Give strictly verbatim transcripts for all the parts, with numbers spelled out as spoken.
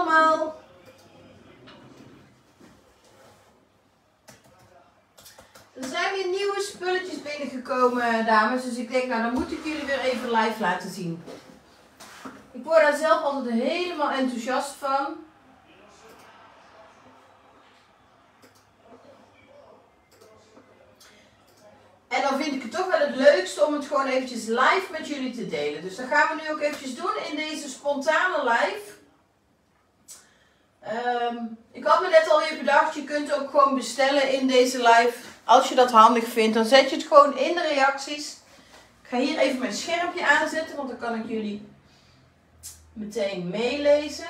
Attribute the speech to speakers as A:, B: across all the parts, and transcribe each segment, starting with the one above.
A: allemaal. Er zijn weer nieuwe spulletjes binnengekomen, dames. Dus ik denk, nou dan moet ik jullie weer even live laten zien. Ik word daar zelf altijd helemaal enthousiast van. En dan vind ik het toch wel het leukste om het gewoon eventjes live met jullie te delen. Dus dat gaan we nu ook eventjes doen in deze spontane live. Um, ik had me net alweer bedacht, je kunt ook gewoon bestellen in deze live. Als je dat handig vindt, dan zet je het gewoon in de reacties. Ik ga hier even mijn schermpje aanzetten, want dan kan ik jullie meteen meelezen.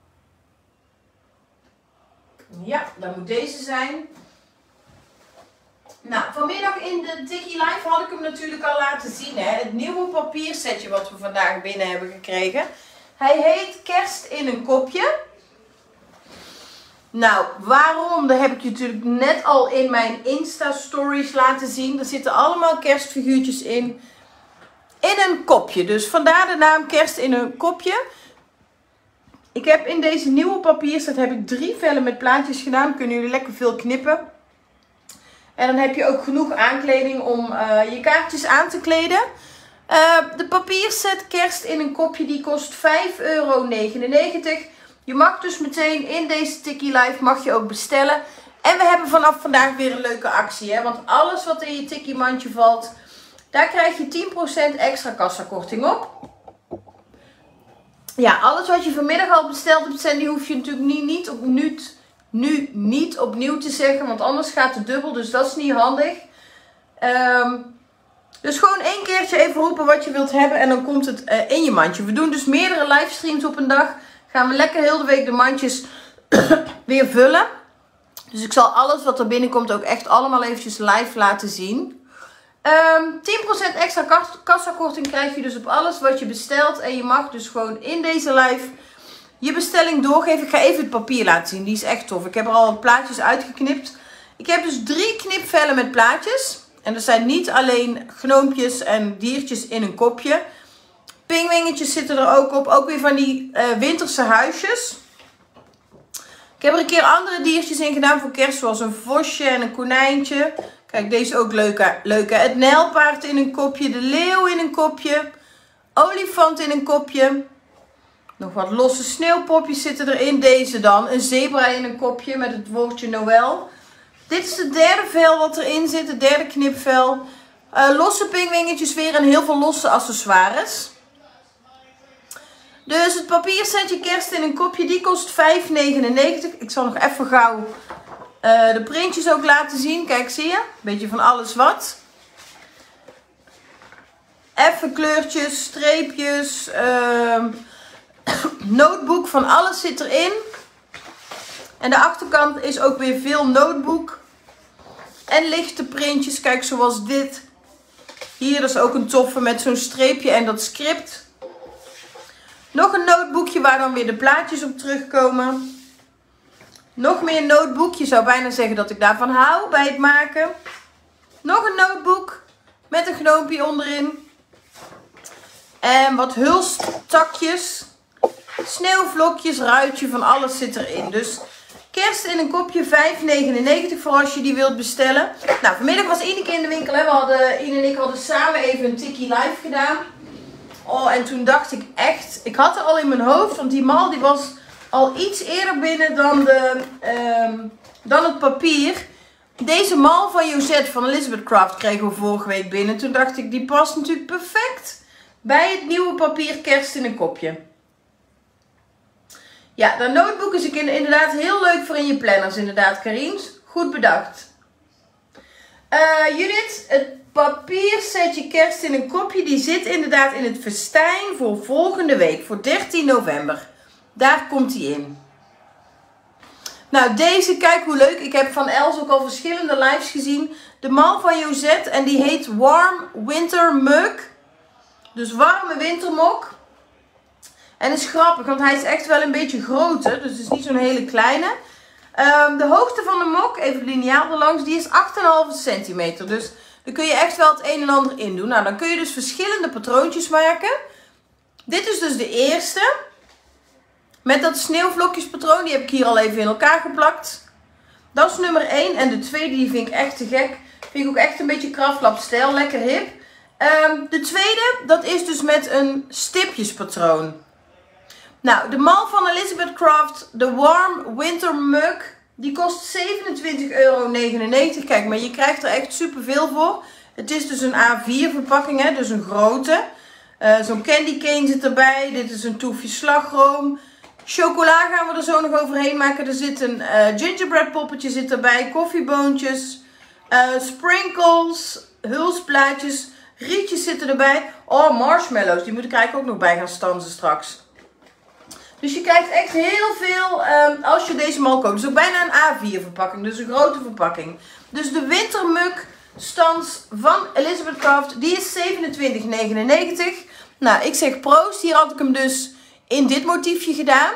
A: Ja, dat moet deze zijn. Nou, vanmiddag in de Tikkie Live had ik hem natuurlijk al laten zien. Hè? Het nieuwe papiersetje wat we vandaag binnen hebben gekregen. Hij heet Kerst in een kopje. Nou, waarom? Dat heb ik je natuurlijk net al in mijn Insta stories laten zien. Er zitten allemaal kerstfiguurtjes in. In een kopje. Dus vandaar de naam Kerst in een kopje. Ik heb in deze nieuwe papierset heb ik drie vellen met plaatjes gedaan. Kunnen jullie lekker veel knippen. En dan heb je ook genoeg aankleding om uh, je kaartjes aan te kleden. Uh, de papierset Kerst in een kopje die kost vijf euro negenennegentig. Je mag dus meteen in deze Tikkie Live mag je ook bestellen. En we hebben vanaf vandaag weer een leuke actie. Hè? Want alles wat in je Tikkie mandje valt, daar krijg je tien procent extra kassakorting op. Ja, alles wat je vanmiddag al besteld hebt, Sandy, hoef je natuurlijk niet, niet opnieuw, nu niet opnieuw te zeggen. Want anders gaat het dubbel, dus dat is niet handig. Um, dus gewoon één keertje even roepen wat je wilt hebben en dan komt het uh, in je mandje. We doen dus meerdere livestreams op een dag. Gaan we lekker heel de week de mandjes weer vullen. Dus ik zal alles wat er binnenkomt ook echt allemaal eventjes live laten zien. Um, tien procent extra kassakorting krijg je dus op alles wat je bestelt. En je mag dus gewoon in deze live je bestelling doorgeven. Ik ga even het papier laten zien. Die is echt tof. Ik heb er al wat plaatjes uitgeknipt. Ik heb dus drie knipvellen met plaatjes. En dat zijn niet alleen gnoompjes en diertjes in een kopje. Pingwingetjes zitten er ook op. Ook weer van die uh, winterse huisjes. Ik heb er een keer andere diertjes in gedaan voor kerst. Zoals een vosje en een konijntje. Kijk, deze ook leuke. leuke. Het nijlpaard in een kopje. De leeuw in een kopje. Olifant in een kopje. Nog wat losse sneeuwpopjes zitten erin. Deze dan. Een zebra in een kopje met het woordje Noël. Dit is de derde vel wat erin zit. De derde knipvel. Uh, losse pingwingetjes weer en heel veel losse accessoires. Dus het papiersetje Kerst in een kopje, die kost vijf negenennegentig. Ik zal nog even gauw uh, de printjes ook laten zien. Kijk, zie je? Beetje van alles wat. Even kleurtjes, streepjes, uh, notebook, van alles zit erin. En de achterkant is ook weer veel notebook. En lichte printjes, kijk zoals dit. Hier is ook een toffe met zo'n streepje en dat script. Nog een notebookje waar dan weer de plaatjes op terugkomen. Nog meer notebook. Je zou bijna zeggen dat ik daarvan hou bij het maken. Nog een notebook met een gnoompje onderin. En wat hulstakjes. Sneeuwvlokjes, ruitje, van alles zit erin. Dus Kerst in een kopje vijf negenennegentig voor als je die wilt bestellen. Nou, vanmiddag was Ineke in de winkel. Hè. We hadden, Ine en ik hadden samen even een Tikkie Live gedaan. Oh, en toen dacht ik echt, ik had er al in mijn hoofd, want die mal die was al iets eerder binnen dan, de, um, dan het papier. Deze mal van Josette van Elizabeth Craft kregen we vorige week binnen. Toen dacht ik, die past natuurlijk perfect bij het nieuwe papier Kerst in een kopje. Ja, dat notebook is inderdaad heel leuk voor in je planners, inderdaad, Karims. Goed bedacht. Uh, Judith, het papiersetje Kerst in een kopje, die zit inderdaad in het festijn voor volgende week, voor dertien november. Daar komt die in. Nou, deze, kijk hoe leuk. Ik heb van Els ook al verschillende lives gezien. De mal van Josette en die heet Warm Winter Mug. Dus warme wintermok. En is grappig, want hij is echt wel een beetje groter. Dus het is niet zo'n hele kleine. Um, de hoogte van de mok, even de liniaal erlangs, die is acht komma vijf centimeter. Dus daar kun je echt wel het een en ander in doen. Nou, dan kun je dus verschillende patroontjes maken. Dit is dus de eerste. Met dat sneeuwvlokjespatroon, die heb ik hier al even in elkaar geplakt. Dat is nummer één. En de tweede, die vind ik echt te gek. Vind ik ook echt een beetje Kraftlab stijl. Lekker hip. Um, de tweede, dat is dus met een stipjespatroon. Nou, de mal van Elizabeth Craft, de Warm Winter Mug, die kost zevenentwintig euro negenennegentig. Kijk, maar je krijgt er echt super veel voor. Het is dus een A vier verpakking, hè, dus een grote. Uh, Zo'n candy cane zit erbij. Dit is een toefje slagroom. Chocola gaan we er zo nog overheen maken. Er zit een uh, gingerbread poppetje zit erbij. Koffieboontjes. Uh, sprinkles. Hulsplaatjes. Rietjes zitten erbij. Oh, marshmallows. Die moet ik eigenlijk ook nog bij gaan stansen straks. Dus je krijgt echt heel veel um, als je deze mal koopt. Dus ook bijna een A vier verpakking. Dus een grote verpakking. Dus de wintermug stans van Elizabeth Craft. Die is zevenentwintig negenennegentig. Nou, ik zeg proost. Hier had ik hem dus in dit motiefje gedaan.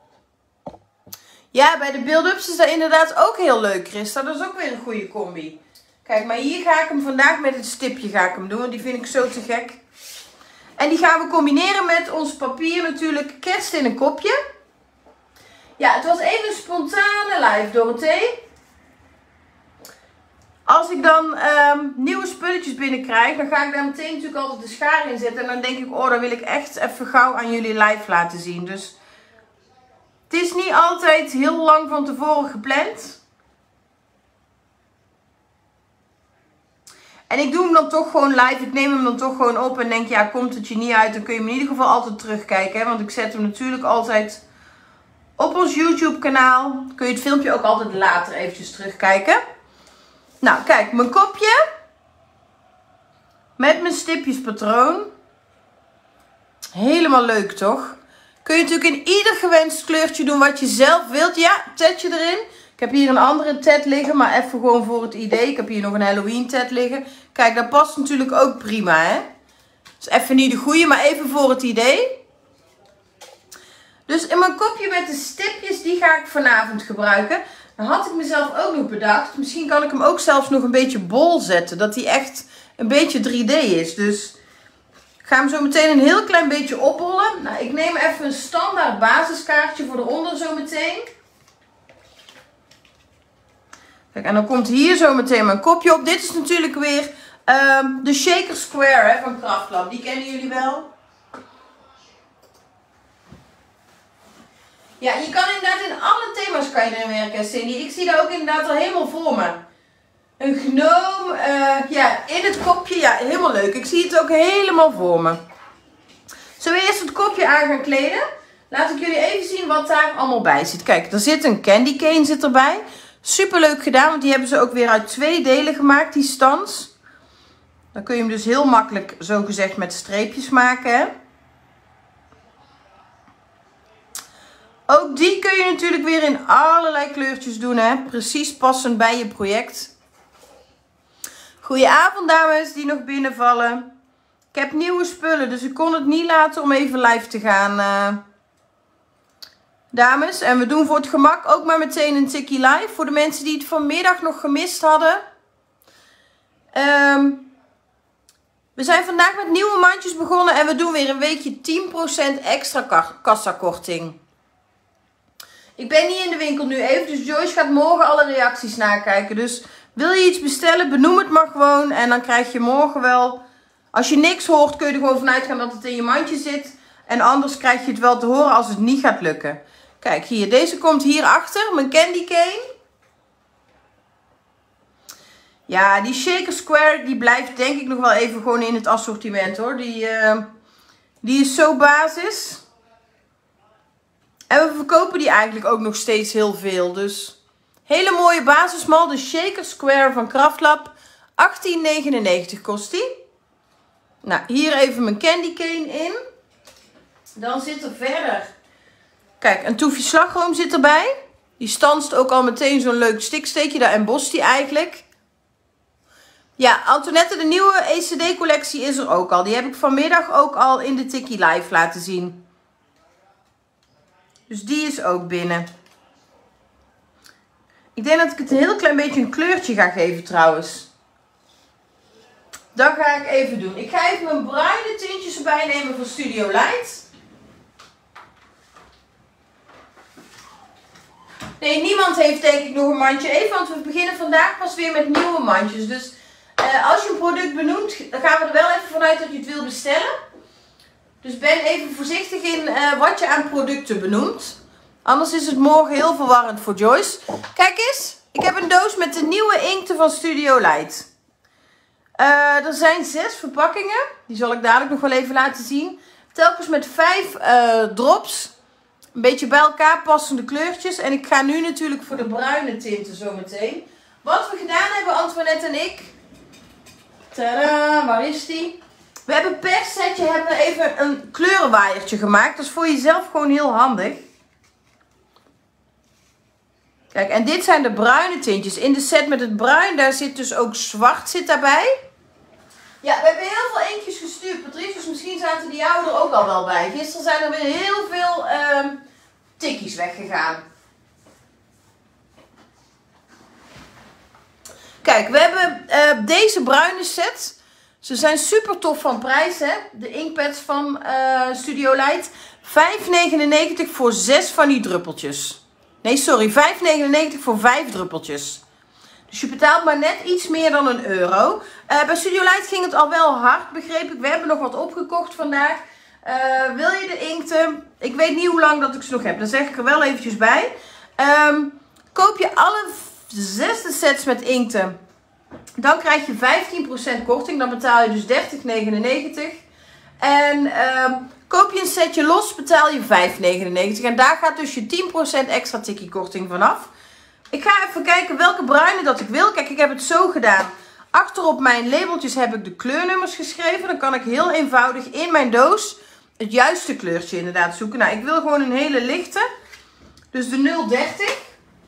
A: Ja, bij de build-ups is dat inderdaad ook heel leuk, Christa. Dat is ook weer een goede combi. Kijk, maar hier ga ik hem vandaag met het stipje ga ik hem doen. Want die vind ik zo te gek. En die gaan we combineren met ons papier natuurlijk. Kerst in een kopje. Ja, het was even een spontane live, Dorothee. Als ik dan um, nieuwe spulletjes binnenkrijg, dan ga ik daar meteen natuurlijk altijd de schaar in zetten. En dan denk ik, oh, dat wil ik echt even gauw aan jullie live laten zien. Dus het is niet altijd heel lang van tevoren gepland. En ik doe hem dan toch gewoon live. Ik neem hem dan toch gewoon op en denk, ja, komt het je niet uit, dan kun je hem in ieder geval altijd terugkijken. Hè? Want ik zet hem natuurlijk altijd op ons YouTube kanaal. Kun je het filmpje ook altijd later eventjes terugkijken. Nou, kijk, mijn kopje. Met mijn stipjespatroon. Helemaal leuk, toch? Kun je natuurlijk in ieder gewenst kleurtje doen wat je zelf wilt. Ja, tedje erin. Ik heb hier een andere ted liggen, maar even gewoon voor het idee. Ik heb hier nog een Halloween ted liggen. Kijk, dat past natuurlijk ook prima, hè? Dus even niet de goede, maar even voor het idee. Dus in mijn kopje met de stipjes, die ga ik vanavond gebruiken. Dan had ik mezelf ook nog bedacht. Misschien kan ik hem ook zelfs nog een beetje bol zetten. Dat hij echt een beetje drie D is. Dus ik ga hem zo meteen een heel klein beetje opbollen. Nou, ik neem even een standaard basiskaartje voor eronder zo meteen. Kijk, en dan komt hier zo meteen mijn kopje op. Dit is natuurlijk weer um, de Shaker Square, hè, van Kraftlab. Die kennen jullie wel. Ja, je kan inderdaad in alle thema's kan je erin werken, Cindy. Ik zie dat ook inderdaad al helemaal voor me. Een gnoom, uh, ja, in het kopje. Ja, helemaal leuk. Ik zie het ook helemaal voor me. Zullen we eerst het kopje aan gaan kleden? Laat ik jullie even zien wat daar allemaal bij zit. Kijk, er zit een candy cane zit erbij. Super leuk gedaan, want die hebben ze ook weer uit twee delen gemaakt, die stans. Dan kun je hem dus heel makkelijk, zo gezegd, met streepjes maken, hè. Ook die kun je natuurlijk weer in allerlei kleurtjes doen, hè. Precies passend bij je project. Goedenavond, dames die nog binnenvallen. Ik heb nieuwe spullen, dus ik kon het niet laten om even live te gaan, uh, dames. En we doen voor het gemak ook maar meteen een tikkie live. Voor de mensen die het vanmiddag nog gemist hadden. Um, we zijn vandaag met nieuwe mandjes begonnen. En we doen weer een weekje tien procent extra kassakorting. Ik ben niet in de winkel nu even. Dus Joyce gaat morgen alle reacties nakijken. Dus wil je iets bestellen, benoem het maar gewoon. En dan krijg je morgen wel... Als je niks hoort, kun je er gewoon vanuit gaan dat het in je mandje zit. En anders krijg je het wel te horen als het niet gaat lukken. Kijk, hier. Deze komt hierachter. Mijn candy cane. Ja, die Shaker Square, die blijft denk ik nog wel even gewoon in het assortiment, hoor. Die, uh, die is zo basis. En we verkopen die eigenlijk ook nog steeds heel veel. Dus hele mooie basismal. De Shaker Square van Kraftlab. achttien negenennegentig kost die. Nou, hier even mijn candy cane in. Dan zit er verder... Kijk, een toefje slagroom zit erbij. Die stanst ook al meteen zo'n leuk stiksteekje. Daar embost die eigenlijk. Ja, Antoinette, de nieuwe E C D collectie is er ook al. Die heb ik vanmiddag ook al in de Tikkie Live laten zien. Dus die is ook binnen. Ik denk dat ik het een heel klein beetje een kleurtje ga geven trouwens. Dat ga ik even doen. Ik ga even mijn bruine tintjes erbij nemen van Studio Light. Nee, niemand heeft denk ik nog een mandje even, want we beginnen vandaag pas weer met nieuwe mandjes. Dus uh, als je een product benoemt, dan gaan we er wel even vanuit dat je het wil bestellen. Dus ben even voorzichtig in uh, wat je aan producten benoemt. Anders is het morgen heel verwarrend voor Joyce. Kijk eens, ik heb een doos met de nieuwe inkten van Studio Light. Uh, er zijn zes verpakkingen. Die zal ik dadelijk nog wel even laten zien. Telkens met vijf uh, drops. Een beetje bij elkaar passende kleurtjes. En ik ga nu natuurlijk voor de bruine tinten zometeen. Wat we gedaan hebben, Antoinette en ik. Tadaa, waar is die? We hebben per setje hebben we even een kleurenwaaiertje gemaakt. Dat is voor jezelf gewoon heel handig. Kijk, en dit zijn de bruine tintjes. In de set met het bruin, daar zit dus ook zwart zit daarbij. Ja, we hebben heel veel eentjes gestuurd, Patrice. Dus misschien zaten die jouwe er ook al wel bij. Gisteren zijn er weer heel veel uh, tikkies weggegaan. Kijk, we hebben uh, deze bruine set. Ze zijn super tof van prijs, hè. De inkpads van uh, Studio Light. vijf negenennegentig voor zes van die druppeltjes. Nee, sorry. vijf negenennegentig voor vijf druppeltjes. Dus je betaalt maar net iets meer dan een euro. Uh, bij Studio Light ging het al wel hard, begreep ik. We hebben nog wat opgekocht vandaag. Uh, wil je de inkten? Ik weet niet hoe lang dat ik ze nog heb. Daar zeg ik er wel eventjes bij. Um, koop je alle zesde sets met inkten, dan krijg je vijftien procent korting. Dan betaal je dus dertig negenennegentig. En um, koop je een setje los, betaal je vijf negenennegentig. En daar gaat dus je tien procent extra tikkie korting vanaf. Ik ga even kijken welke bruine dat ik wil. Kijk, ik heb het zo gedaan. Achter op mijn labeltjes heb ik de kleurnummers geschreven. Dan kan ik heel eenvoudig in mijn doos het juiste kleurtje inderdaad zoeken. Nou, ik wil gewoon een hele lichte. Dus de nul dertig.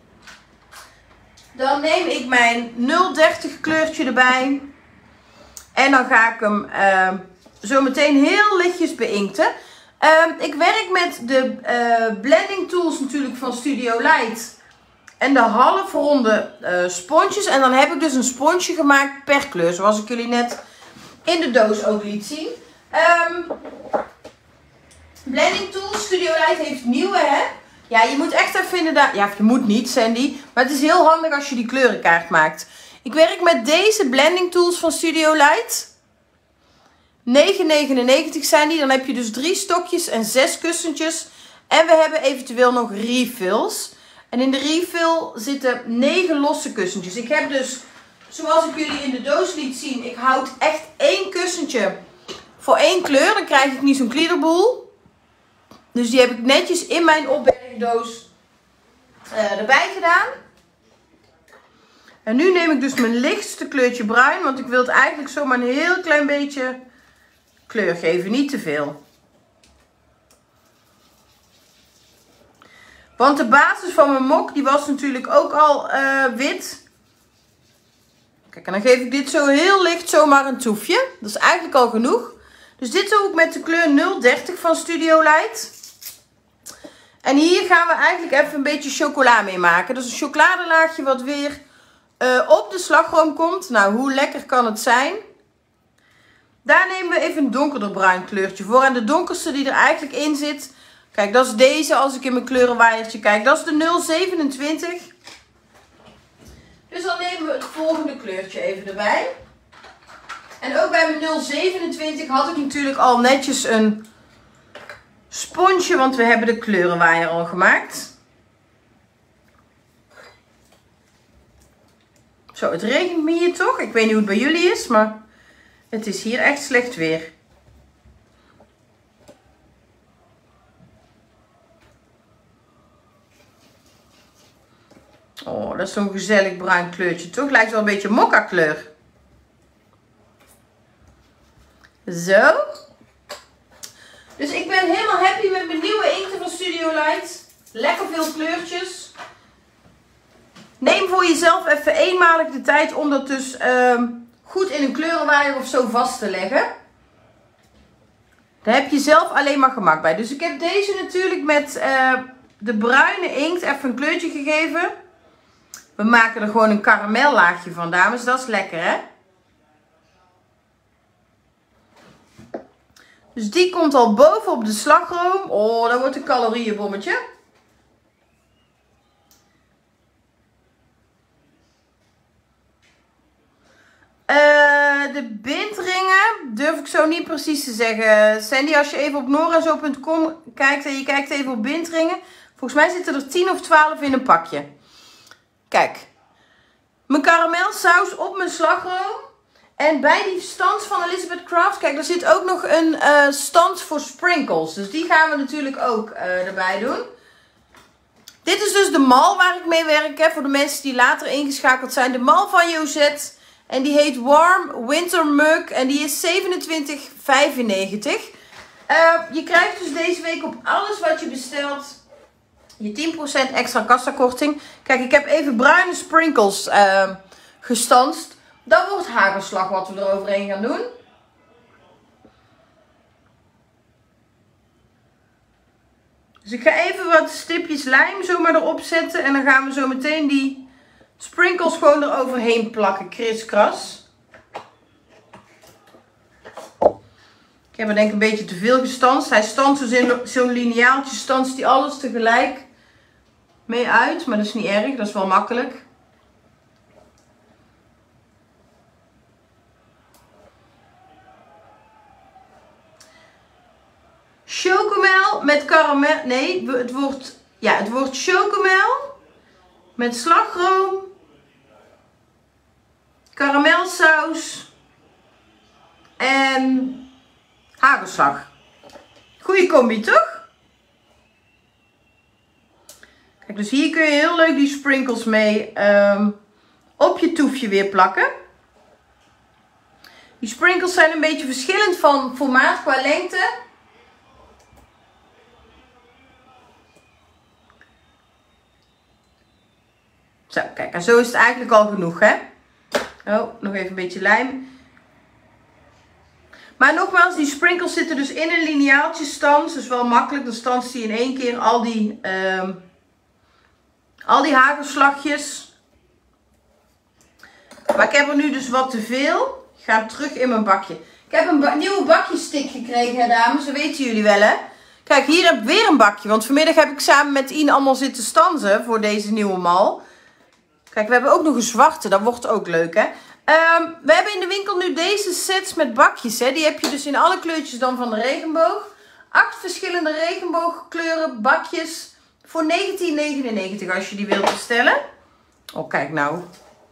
A: Dan neem ik mijn nul dertig kleurtje erbij. En dan ga ik hem uh, zo meteen heel lichtjes beinkten. Uh, ik werk met de uh, blending tools natuurlijk van Studio Light. En de halfronde uh, sponsjes. En dan heb ik dus een sponsje gemaakt per kleur. Zoals ik jullie net in de doos ook liet zien. Um, blending tools. Studio Light heeft nieuwe, hè. Ja, je moet echt even inderdaad... Ja, je moet niet, Sandy. Maar het is heel handig als je die kleurenkaart maakt. Ik werk met deze blending tools van Studio Light. negen negenennegentig zijn die. Dan heb je dus drie stokjes en zes kussentjes. En we hebben eventueel nog refills. En in de refill zitten negen losse kussentjes. Ik heb dus, zoals ik jullie in de doos liet zien, ik houd echt één kussentje voor één kleur. Dan krijg ik niet zo'n kliederboel. Dus die heb ik netjes in mijn opbergdoos uh, erbij gedaan. En nu neem ik dus mijn lichtste kleurtje bruin. Want ik wil het eigenlijk zomaar een heel klein beetje kleur geven. Niet te veel. Want de basis van mijn mok, die was natuurlijk ook al uh, wit. Kijk, en dan geef ik dit zo heel licht zomaar een toefje. Dat is eigenlijk al genoeg. Dus dit doe ik met de kleur nul dertig van Studio Light. En hier gaan we eigenlijk even een beetje chocola mee maken. Dus een chocoladelaagje wat weer uh, op de slagroom komt. Nou, hoe lekker kan het zijn? Daar nemen we even een donkerder bruin kleurtje voor. En de donkerste die er eigenlijk in zit... Kijk, dat is deze als ik in mijn kleurenwaaiertje kijk. Dat is de nul zevenentwintig. Dus dan nemen we het volgende kleurtje even erbij. En ook bij mijn nul zevenentwintig had ik natuurlijk al netjes een sponsje. Want we hebben de kleurenwaaier al gemaakt. Zo, het regent me hier toch? Ik weet niet hoe het bij jullie is, maar het is hier echt slecht weer. Oh, dat is zo'n gezellig bruin kleurtje, toch? Lijkt wel een beetje mokka kleur. Zo. Dus ik ben helemaal happy met mijn nieuwe inkten van Studio Light. Lekker veel kleurtjes. Neem voor jezelf even eenmalig de tijd om dat dus uh, goed in een kleurenwaaier of zo vast te leggen. Daar heb je zelf alleen maar gemak bij. Dus ik heb deze natuurlijk met uh, de bruine inkt even een kleurtje gegeven. We maken er gewoon een karamellaagje van, dames. Dat is lekker, hè? Dus die komt al boven op de slagroom. Oh, dat wordt een calorieënbommetje. Uh, de bindringen durf ik zo niet precies te zeggen. Sandy, als je even op norazo punt com kijkt en je kijkt even op bindringen. Volgens mij zitten er tien of twaalf in een pakje. Kijk. Mijn karamelsaus op mijn slagroom. En bij die stand van Elizabeth Craft, kijk, er zit ook nog een uh, stand voor sprinkles. Dus die gaan we natuurlijk ook uh, erbij doen. Dit is dus de mal waar ik mee werk, hè, voor de mensen die later ingeschakeld zijn. De mal van Josette. En die heet Warm Winter Mug. En die is zevenentwintig vijfennegentig. Uh, je krijgt dus deze week op alles wat je bestelt je tien procent extra kassakorting. Kijk, ik heb even bruine sprinkles uh, gestanst. Dat wordt hagelslag wat we eroverheen gaan doen. Dus ik ga even wat stipjes lijm zomaar erop zetten. En dan gaan we zo meteen die sprinkles gewoon eroverheen plakken. Kriskras. Ik heb er denk ik een beetje te veel gestanst. Hij stanst dus in zo'n lineaaltje. Stanst hij alles tegelijk mee uit. Maar dat is niet erg. Dat is wel makkelijk. Chocomel met karamel. Nee, het wordt, ja, het wordt chocomel met slagroom, karamelsaus en hagelslag. Goeie combi, toch? Kijk, dus hier kun je heel leuk die sprinkles mee um, op je toefje weer plakken. Die sprinkles zijn een beetje verschillend van formaat qua lengte. Zo, kijk, en zo is het eigenlijk al genoeg, hè? Oh, nog even een beetje lijm. Maar nogmaals, die sprinkles zitten dus in een lineaaltje stans. Dus wel makkelijk, dan stanst die in één keer al die, um, al die hagelslagjes. Maar ik heb er nu dus wat te veel. Ik ga terug in mijn bakje. Ik heb een ba nieuwe bakjestick gekregen, hè, dames. Dat weten jullie wel, hè? Kijk, hier heb ik weer een bakje. Want vanmiddag heb ik samen met Ian allemaal zitten stansen voor deze nieuwe mal. Kijk, we hebben ook nog een zwarte. Dat wordt ook leuk, hè. Um, we hebben in de winkel nu deze sets met bakjes, hè. Die heb je dus in alle kleurtjes dan van de regenboog. Acht verschillende regenboogkleuren bakjes voor negentien negenennegentig als je die wilt bestellen. Oh, kijk nou.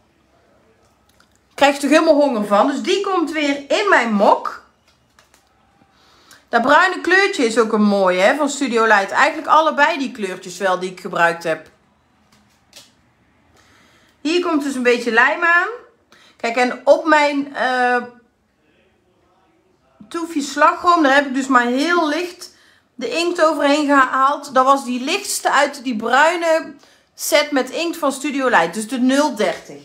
A: Krijg je toch helemaal honger van. Dus die komt weer in mijn mok. Dat bruine kleurtje is ook een mooie, hè, van Studio Light. Eigenlijk allebei die kleurtjes wel die ik gebruikt heb. Hier komt dus een beetje lijm aan. Kijk, en op mijn uh, toefje slagroom, daar heb ik dus maar heel licht de inkt overheen gehaald. Dat was die lichtste uit die bruine set met inkt van Studio Light. Dus de nul dertig.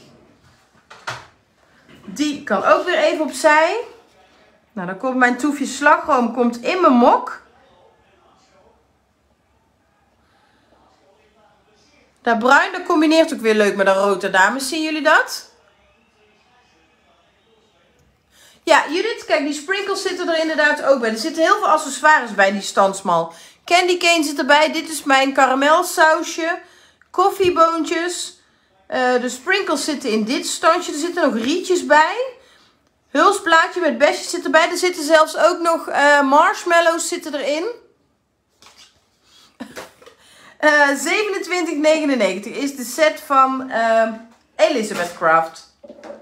A: Die kan ook weer even opzij. Nou, dan komt mijn toefje slagroom komt in mijn mok. Dat bruin, dat combineert ook weer leuk met dat rode, dames. Zien jullie dat? Ja, Judith, kijk, die sprinkles zitten er inderdaad ook bij. Er zitten heel veel accessoires bij die standsmal. Candy cane zit erbij. Dit is mijn karamelsausje. Koffieboontjes. Uh, de sprinkles zitten in dit standje. Er zitten nog rietjes bij. Hulsblaadje met besjes zit erbij. Er zitten zelfs ook nog uh, marshmallows zitten erin. Uh, zevenentwintig negenennegentig is de set van uh, Elizabeth Craft.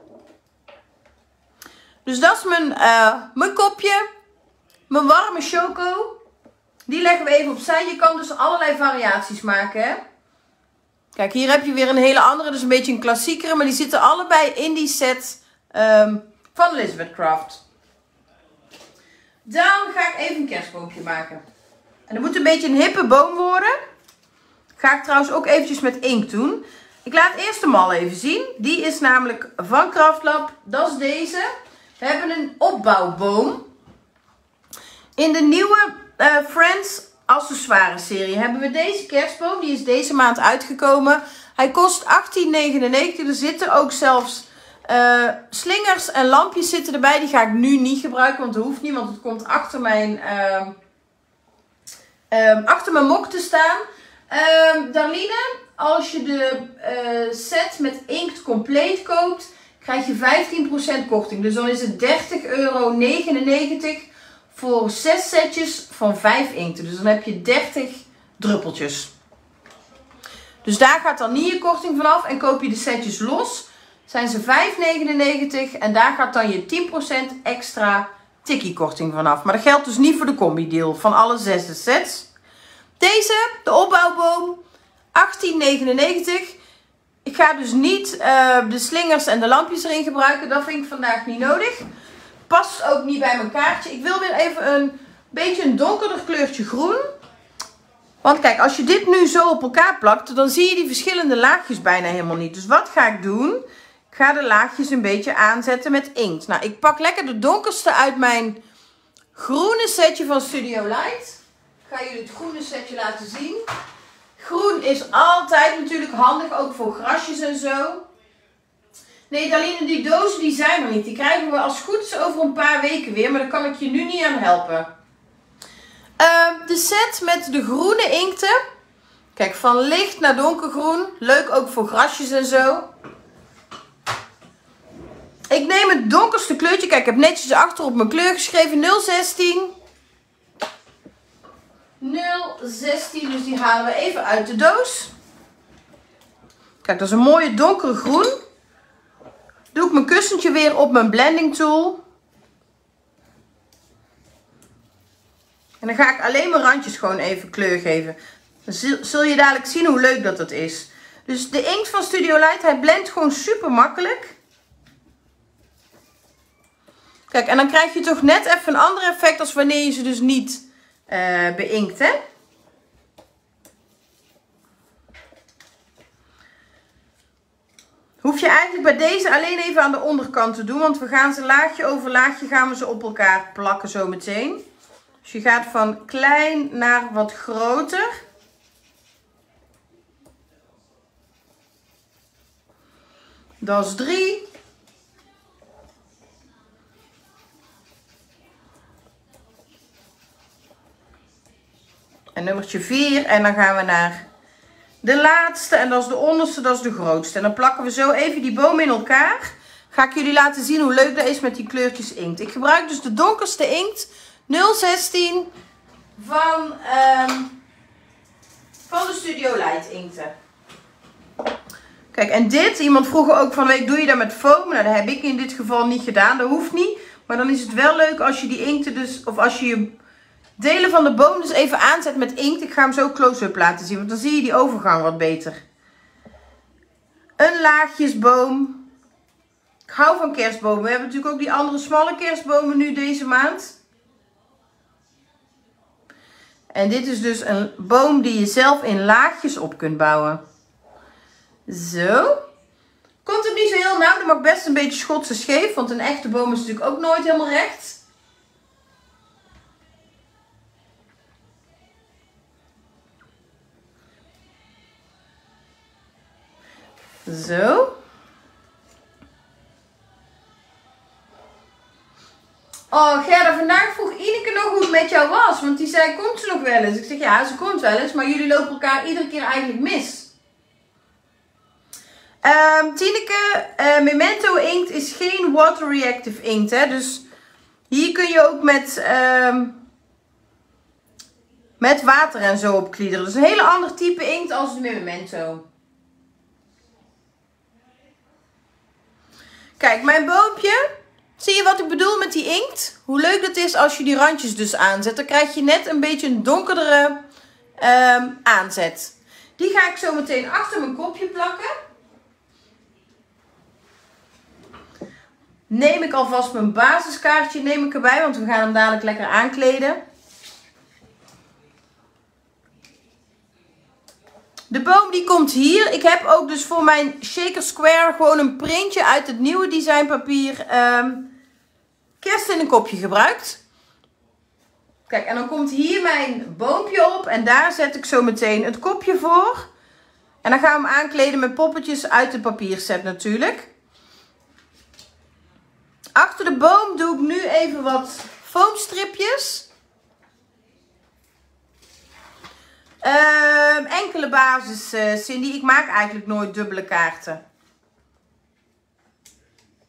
A: Dus dat is mijn, uh, mijn kopje. Mijn warme choco. Die leggen we even opzij. Je kan dus allerlei variaties maken, hè. Kijk, hier heb je weer een hele andere. Dat is een beetje een klassiekere. Maar die zitten allebei in die set um, van Elizabeth Craft. Dan ga ik even een kerstboompje maken. En dat moet een beetje een hippe boom worden. Ga ik trouwens ook eventjes met inkt doen. Ik laat eerst de mal even zien. Die is namelijk van Craftlab. Dat is deze. We hebben een opbouwboom. In de nieuwe uh, Friends accessoires serie hebben we deze kerstboom. Die is deze maand uitgekomen. Hij kost achttien negenennegentig. Er zitten ook zelfs uh, slingers en lampjes zitten erbij. Die ga ik nu niet gebruiken, want dat hoeft niet. Want het komt achter mijn, uh, uh, achter mijn mok te staan. Uh, Darline, als je de uh, set met inkt compleet koopt, krijg je vijftien procent korting. Dus dan is het dertig euro negenennegentig voor zes setjes van vijf inkten. Dus dan heb je dertig druppeltjes. Dus daar gaat dan niet je korting vanaf. En koop je de setjes los, zijn ze vijf negenennegentig. En daar gaat dan je tien procent extra tikkie korting vanaf. Maar dat geldt dus niet voor de combi deal van alle zes sets. Deze, de opbouwboom, achttien negenennegentig. Ik ga dus niet uh, de slingers en de lampjes erin gebruiken. Dat vind ik vandaag niet nodig. Past ook niet bij mijn kaartje. Ik wil weer even een beetje een donkerder kleurtje groen. Want kijk, als je dit nu zo op elkaar plakt, dan zie je die verschillende laagjes bijna helemaal niet. Dus wat ga ik doen? Ik ga de laagjes een beetje aanzetten met inkt. Nou, ik pak lekker de donkerste uit mijn groene setje van Studio Light. Ik ga jullie het groene setje laten zien. Groen is altijd natuurlijk handig, ook voor grasjes en zo. Nee, Daline, die dozen die zijn er niet. Die krijgen we als het goed is over een paar weken weer. Maar daar kan ik je nu niet aan helpen. Uh, de set met de groene inkten. Kijk, van licht naar donkergroen. Leuk ook voor grasjes en zo. Ik neem het donkerste kleurtje. Kijk, ik heb netjes achter op mijn kleur geschreven. nul zestien. nul zestien, dus die halen we even uit de doos. Kijk, dat is een mooie donkere groen. Doe ik mijn kussentje weer op mijn blending tool. En dan ga ik alleen mijn randjes gewoon even kleur geven. Dan zul je dadelijk zien hoe leuk dat dat is. Dus de inkt van Studio Light, hij blendt gewoon super makkelijk. Kijk, en dan krijg je toch net even een ander effect als wanneer je ze dus niet uh, beïnkt, hè. Hoef je eigenlijk bij deze alleen even aan de onderkant te doen. Want we gaan ze laagje over laagje gaan we ze op elkaar plakken zo meteen. Dus je gaat van klein naar wat groter. Dat is drie. En nummertje vier. En dan gaan we naar de laatste. En dat is de onderste, dat is de grootste. En dan plakken we zo even die boom in elkaar. Ga ik jullie laten zien hoe leuk dat is met die kleurtjes inkt. Ik gebruik dus de donkerste inkt. nul zestien van, um, van de Studio Light inkten. Kijk, en dit, iemand vroeg ook van de week, doe je dat met foam? Nou, dat heb ik in dit geval niet gedaan. Dat hoeft niet. Maar dan is het wel leuk als je die inkten dus, of als je je delen van de boom dus even aanzet met inkt. Ik ga hem zo close-up laten zien, want dan zie je die overgang wat beter. Een laagjesboom. Ik hou van kerstbomen. We hebben natuurlijk ook die andere smalle kerstbomen nu deze maand. En dit is dus een boom die je zelf in laagjes op kunt bouwen. Zo. Komt het niet zo heel nauw, dan mag best een beetje schotse scheef, want een echte boom is natuurlijk ook nooit helemaal recht. Zo. Oh Gerda, vandaag vroeg Ineke nog hoe het met jou was. Want die zei, komt ze nog wel eens? Ik zeg, ja, ze komt wel eens. Maar jullie lopen elkaar iedere keer eigenlijk mis. Um, Tineke, uh, Memento inkt is geen water reactive inkt. Hè? Dus hier kun je ook met, um, met water en zo op kliederen. Dus een hele ander type inkt als de Memento. Kijk, mijn boompje. Zie je wat ik bedoel met die inkt? Hoe leuk dat is als je die randjes dus aanzet. Dan krijg je net een beetje een donkerdere um, aanzet. Die ga ik zo meteen achter mijn kopje plakken. Neem ik alvast mijn basiskaartje neem ik erbij, want we gaan hem dadelijk lekker aankleden. De boom die komt hier. Ik heb ook dus voor mijn Shaker Square gewoon een printje uit het nieuwe designpapier um, kerst in een kopje gebruikt. Kijk, en dan komt hier mijn boompje op en daar zet ik zo meteen het kopje voor. En dan gaan we hem aankleden met poppetjes uit de papierset natuurlijk. Achter de boom doe ik nu even wat foamstripjes. Uh, enkele basis, uh, Cindy. Ik maak eigenlijk nooit dubbele kaarten.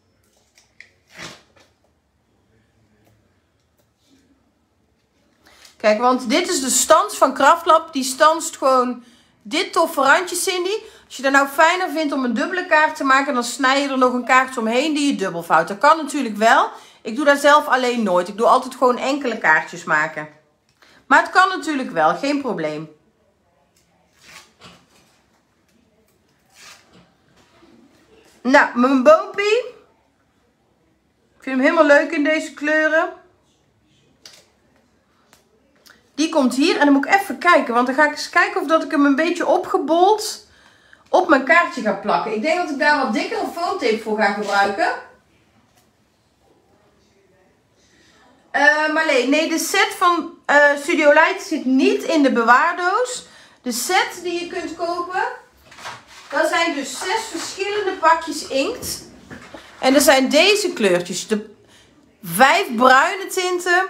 A: Kijk, want dit is de stans van Kraftlab. Die stanst gewoon dit toffe randje, Cindy. Als je dat nou fijner vindt om een dubbele kaart te maken, dan snij je er nog een kaart omheen die je dubbel vouwt. Dat kan natuurlijk wel. Ik doe dat zelf alleen nooit. Ik doe altijd gewoon enkele kaartjes maken. Maar het kan natuurlijk wel, geen probleem. Nou, mijn boompie. Ik vind hem helemaal leuk in deze kleuren. Die komt hier. En dan moet ik even kijken. Want dan ga ik eens kijken of dat ik hem een beetje opgebold op mijn kaartje ga plakken. Ik denk dat ik daar wat dikkere foamtape voor ga gebruiken. Uh, maar nee, nee, de set van uh, Studio Light zit niet in de bewaardoos. De set die je kunt kopen, dat zijn dus zes verschillende pakjes inkt. En er zijn deze kleurtjes. De vijf bruine tinten.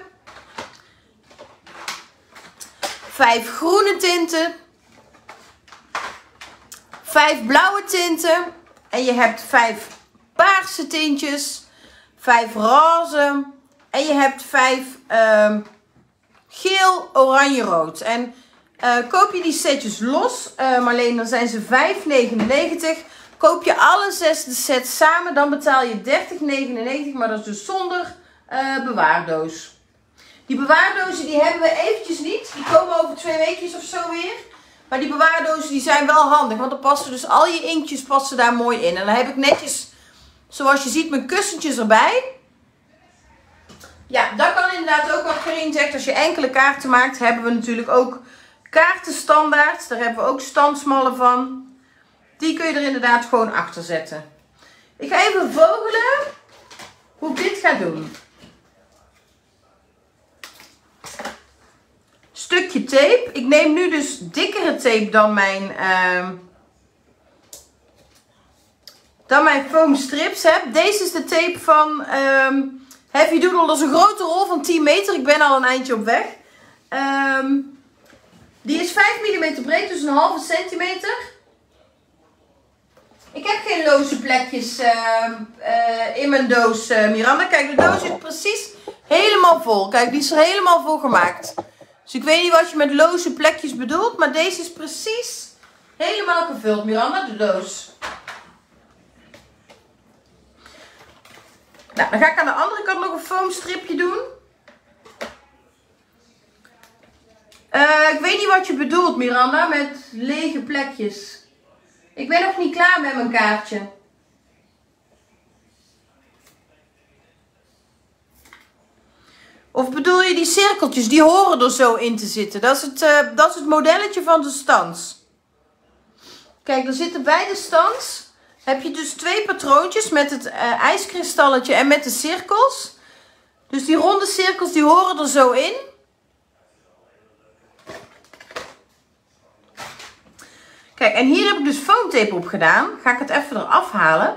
A: Vijf groene tinten. Vijf blauwe tinten. En je hebt vijf paarse tintjes. Vijf roze. En je hebt vijf uh, geel, oranje, rood. En uh, koop je die setjes los, uh, Marleen, dan zijn ze vijf negenennegentig. Koop je alle zes de sets samen, dan betaal je dertig negenennegentig. Maar dat is dus zonder uh, bewaardoos. Die bewaardozen die hebben we eventjes niet. Die komen over twee weekjes of zo weer. Maar die bewaardozen die zijn wel handig. Want dan passen dus al je inktjes passen daar mooi in. En dan heb ik netjes, zoals je ziet, mijn kussentjes erbij. Ja, dat kan inderdaad ook wat Karin zegt. Als je enkele kaarten maakt, hebben we natuurlijk ook kaarten standaard. Daar hebben we ook standsmallen van. Die kun je er inderdaad gewoon achter zetten. Ik ga even vogelen hoe ik dit ga doen. Stukje tape. Ik neem nu dus dikkere tape dan mijn, uh, dan mijn foam strips heb. Deze is de tape van Um, Heavy Doodle, dat is een grote rol van tien meter. Ik ben al een eindje op weg. Um, die is vijf millimeter breed, dus een halve centimeter. Ik heb geen loze plekjes uh, uh, in mijn doos, uh, Miranda. Kijk, de doos is precies helemaal vol. Kijk, die is er helemaal vol gemaakt. Dus ik weet niet wat je met loze plekjes bedoelt, maar deze is precies helemaal gevuld, Miranda, de doos. Nou, dan ga ik aan de andere kant nog een foamstripje doen. Uh, ik weet niet wat je bedoelt, Miranda, met lege plekjes. Ik ben nog niet klaar met mijn kaartje. Of bedoel je die cirkeltjes, die horen er zo in te zitten. Dat is het, uh, dat is het modelletje van de stans. Kijk, er zitten bij de stans, heb je dus twee patroontjes met het uh, ijskristalletje en met de cirkels. Dus die ronde cirkels die horen er zo in. Kijk, en hier heb ik dus foamtape op gedaan. Ga ik het even eraf halen.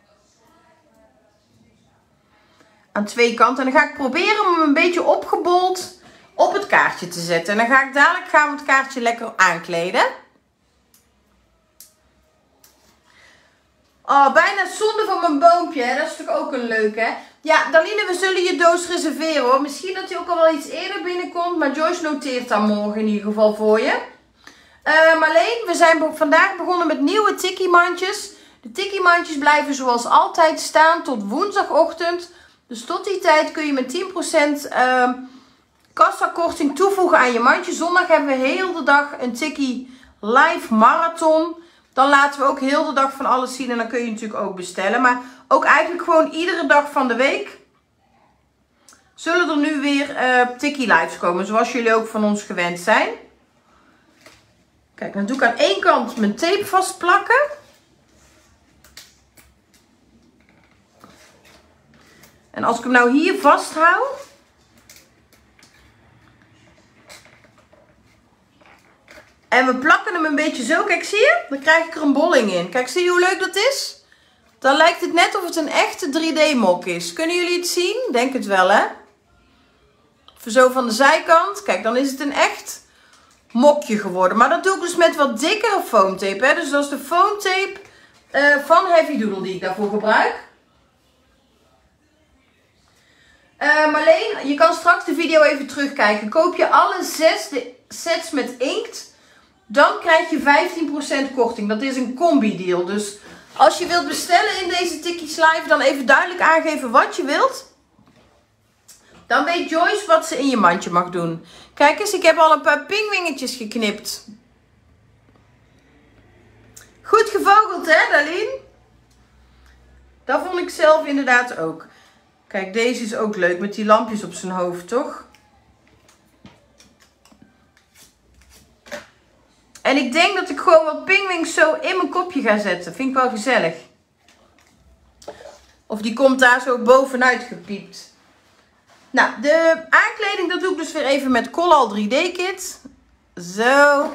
A: Aan twee kanten. En dan ga ik proberen om hem een beetje opgebold op het kaartje te zetten. En dan ga ik dadelijk gaan we het kaartje lekker aankleden. Oh, bijna zonde van mijn boompje. Hè? Dat is natuurlijk ook een leuke, hè? Ja, Daline, we zullen je doos reserveren, hoor. Misschien dat hij ook al wel iets eerder binnenkomt. Maar Joyce noteert dan morgen in ieder geval voor je. Uh, Marleen, we zijn vandaag begonnen met nieuwe tikkie mandjes. De tikkie mandjes blijven zoals altijd staan tot woensdagochtend. Dus tot die tijd kun je met tien procent uh, kassakorting toevoegen aan je mandje. Zondag hebben we heel de dag een tikkie live marathon. Dan laten we ook heel de dag van alles zien en dan kun je natuurlijk ook bestellen. Maar ook eigenlijk gewoon iedere dag van de week zullen er nu weer uh, tikkie lives komen. Zoals jullie ook van ons gewend zijn. Kijk, dan doe ik aan één kant mijn tape vastplakken. En als ik hem nou hier vasthoud. En we plakken hem een beetje zo. Kijk, zie je? Dan krijg ik er een bolling in. Kijk, zie je hoe leuk dat is? Dan lijkt het net of het een echte drie D mok is. Kunnen jullie het zien? Denk het wel, hè? Even zo van de zijkant. Kijk, dan is het een echt mokje geworden. Maar dat doe ik dus met wat dikkere foamtape, hè? Dus dat is de foamtape uh, van Heavy Doodle die ik daarvoor gebruik. Uh, Marleen, je kan straks de video even terugkijken. Koop je alle zes de sets met inkt, dan krijg je vijftien procent korting. Dat is een combi deal. Dus als je wilt bestellen in deze Tikkies Live, dan even duidelijk aangeven wat je wilt. Dan weet Joyce wat ze in je mandje mag doen. Kijk eens, ik heb al een paar pingwingetjes geknipt. Goed gevogeld, hè, Darlene? Dat vond ik zelf inderdaad ook. Kijk, deze is ook leuk met die lampjes op zijn hoofd, toch? En ik denk dat ik gewoon wat pingwings zo in mijn kopje ga zetten. Vind ik wel gezellig. Of die komt daar zo bovenuit gepiept. Nou, de aankleding dat doe ik dus weer even met Collall drie D Kit. Zo.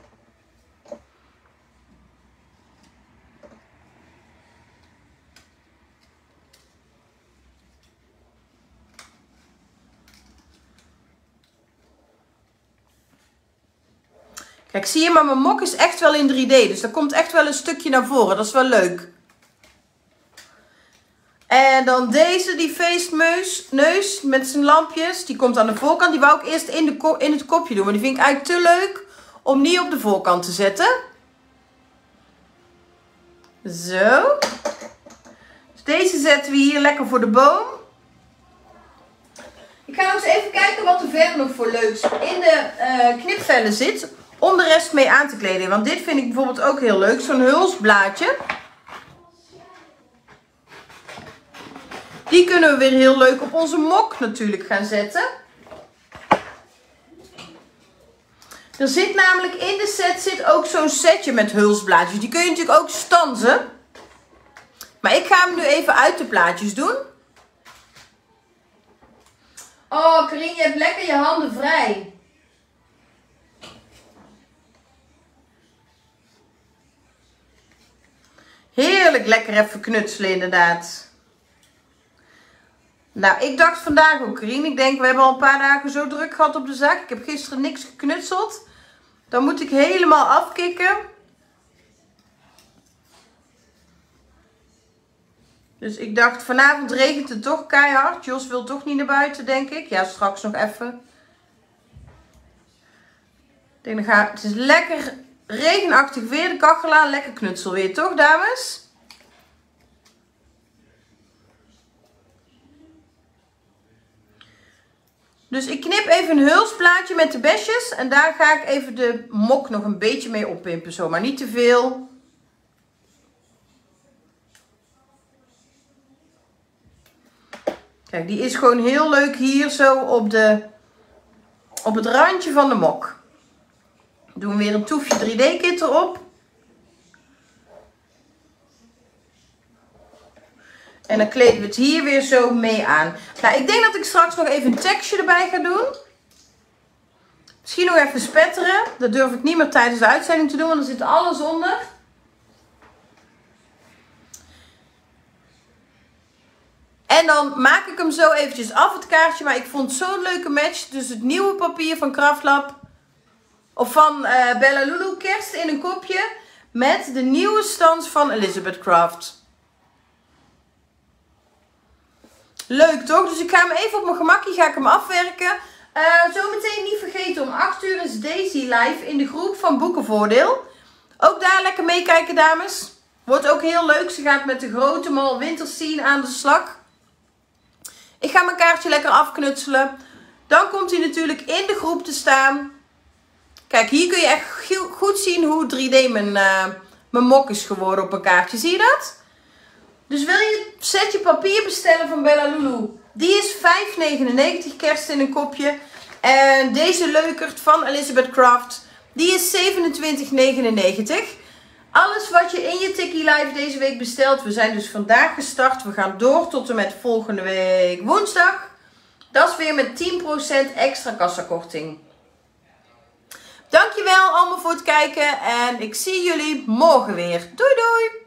A: Kijk, zie je, maar mijn mok is echt wel in drie D. Dus daar komt echt wel een stukje naar voren. Dat is wel leuk. En dan deze, die feestneus neus met zijn lampjes. Die komt aan de voorkant. Die wou ik eerst in, de in het kopje doen. Maar die vind ik eigenlijk te leuk om niet op de voorkant te zetten. Zo. Dus deze zetten we hier lekker voor de boom. Ik ga nog eens even kijken wat er verder nog voor leuks in de uh, knipvellen zit. Om de rest mee aan te kleden. Want dit vind ik bijvoorbeeld ook heel leuk. Zo'n hulsblaadje. Die kunnen we weer heel leuk op onze mok natuurlijk gaan zetten. Er zit namelijk in de set zit ook zo'n setje met hulsblaadjes. Die kun je natuurlijk ook stanzen. Maar ik ga hem nu even uit de plaatjes doen. Oh, Karine, je hebt lekker je handen vrij. Heerlijk lekker even knutselen inderdaad. Nou, ik dacht vandaag ook, Karine. Ik denk, we hebben al een paar dagen zo druk gehad op de zaak. Ik heb gisteren niks geknutseld. Dan moet ik helemaal afkicken. Dus ik dacht, vanavond regent het toch keihard. Jos wil toch niet naar buiten, denk ik. Ja, straks nog even. Ik denk, dan ga, het is lekker regenachtig weer, de kachel aan. Lekker knutsel weer, toch dames? Dus ik knip even een hulsplaatje met de besjes. En daar ga ik even de mok nog een beetje mee oppimpen. Zo, maar niet te veel. Kijk, die is gewoon heel leuk hier zo op, de, op het randje van de mok. Doen we weer een toefje drie D kit erop. En dan kleden we het hier weer zo mee aan. Nou, ik denk dat ik straks nog even een tekstje erbij ga doen. Misschien nog even spetteren. Dat durf ik niet meer tijdens de uitzending te doen, want er zit alles onder. En dan maak ik hem zo eventjes af, het kaartje. Maar ik vond zo'n leuke match. Dus het nieuwe papier van Kraftlab. Of van uh, Bella Lulu, kerst in een kopje. Met de nieuwe stans van Elizabeth Craft. Leuk toch? Dus ik ga hem even op mijn gemakje ga ik hem afwerken. Uh, Zometeen niet vergeten, om acht uur is Daisy live in de groep van Boekenvoordeel. Ook daar lekker meekijken dames. Wordt ook heel leuk. Ze gaat met de grote mal winterscene aan de slag. Ik ga mijn kaartje lekker afknutselen. Dan komt hij natuurlijk in de groep te staan. Kijk, hier kun je echt goed zien hoe drie D mijn, uh, mijn mok is geworden op een kaartje. Zie je dat? Dus wil je het setje papier bestellen van Bella Lulu? Die is vijf negenennegentig, kerst in een kopje. En deze leukert van Elizabeth Craft, die is zevenentwintig negenennegentig. Alles wat je in je Tikkie Live deze week bestelt. We zijn dus vandaag gestart. We gaan door tot en met volgende week woensdag. Dat is weer met tien procent extra kassakorting. Dankjewel allemaal voor het kijken. En ik zie jullie morgen weer. Doei doei!